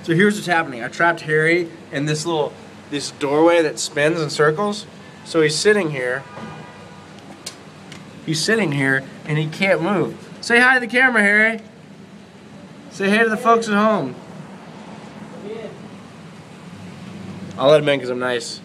So here's what's happening. I trapped Harry in this doorway that spins in circles. So he's sitting here. He's sitting here and he can't move. Say hi to the camera, Harry. Say hey to the folks at home. I'll let him in because I'm nice.